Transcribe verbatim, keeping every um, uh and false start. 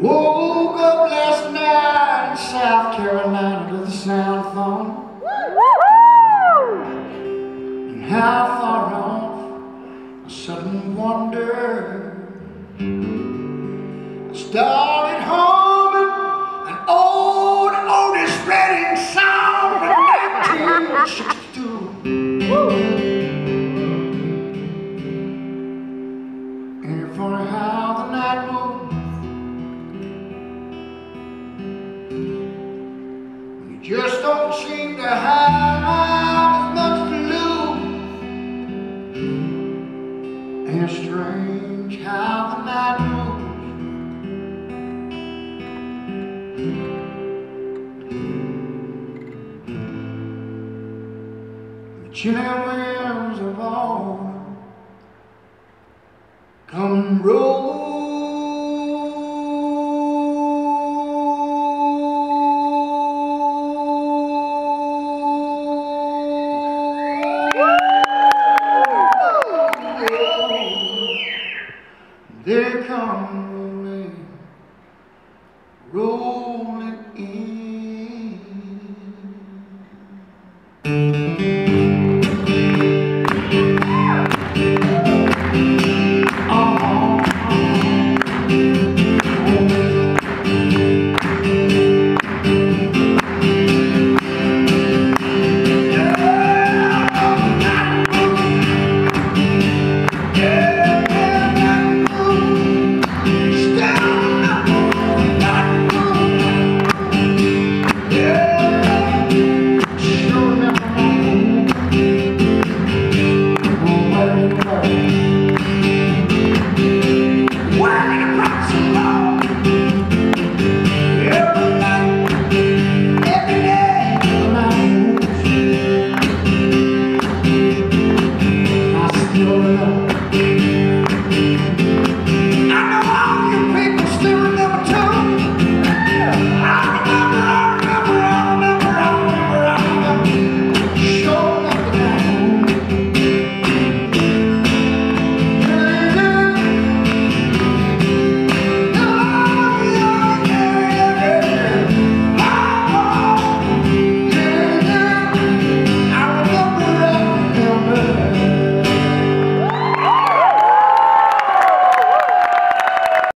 Woke up last night in South Carolina to the sound phone. And how far off, a sudden wonder. I started humming an old Otis Redding song from nineteen sixty-two. And for how the night moved, you just don't seem to have as much to lose. And it's strange how the night moves. The chilling wind